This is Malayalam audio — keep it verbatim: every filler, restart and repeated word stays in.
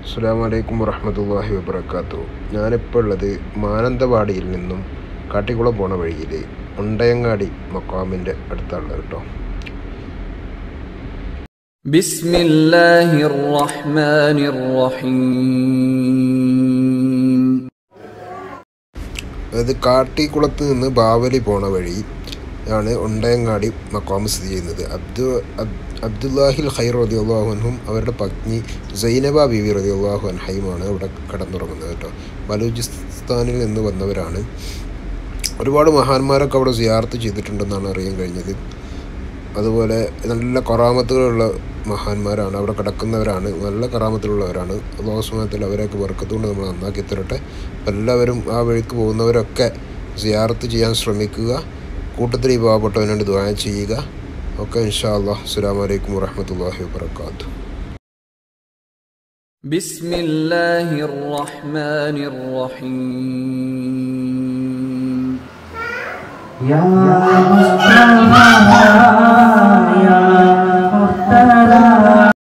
അസ്സലാമു അലൈക്കും വറഹ്മത്തുള്ളാഹി വബറകാതുഹു. ഞാനിപ്പോൾ ഉള്ളത് മാനന്തവാടിയിൽ നിന്നും കാട്ടിക്കുളം പോണ വഴിയിൽ ഉണ്ടയങ്ങാടി മഖാമിൻ്റെ അടുത്തുള്ളത് കേട്ടോ. ബിസ്മില്ലാഹിർ റഹ്മാനിർ റഹീം. അതായത് കാട്ടിക്കുളത്ത് നിന്ന് ബാവലി പോണ വഴി ആണ് ഉണ്ടയങ്ങാടി മഖാം സ്ഥിതി ചെയ്യുന്നത്. അബ്ദു അബ്ദുല്ലാഹിൽ ഖൈർ റളിയല്ലാഹു അൻഹും അവരുടെ പത്നി സൈനബ ബീവി റളിയല്ലാഹു അൻഹയുമാണ് അവിടെ കടന്നുറങ്ങുന്നത് കേട്ടോ. ബലൂചിസ്ഥാനിൽ നിന്ന് വന്നവരാണ്. ഒരുപാട് മഹാന്മാരൊക്കെ അവിടെ സിയാറത്ത് ചെയ്തിട്ടുണ്ടെന്നാണ് അറിയാൻ കഴിഞ്ഞത്. അതുപോലെ നല്ല കറാമത്തുകളുള്ള മഹാന്മാരാണ്, അവിടെ കിടക്കുന്നവരാണ്, നല്ല കറാമത്തിലുള്ളവരാണ്. അല്ലാഹു സുബ്ഹാനഹു വ തആല അവരെയൊക്കെ ബർക്കത്തുകൊണ്ട് നമ്മൾ നന്നാക്കി തരട്ടെ. എല്ലാവരും ആ വഴിക്ക് പോകുന്നവരൊക്കെ സിയാറത്ത് ചെയ്യാൻ ശ്രമിക്കുക. കൂട്ടത്തിൽ ഈ പാവപ്പെട്ടവന് വേണ്ടി ദുആ ചെയ്യുക. ഓക്കെ, ഇൻഷാ അല്ലാഹ്. അസ്സലാമു അലൈക്കും വറഹ്മത്തുള്ളാഹി വബറകാതുഹു. ബിസ്മില്ലാഹിർ റഹ്മാനിർ റഹീം. യാ മുസ്തഫാ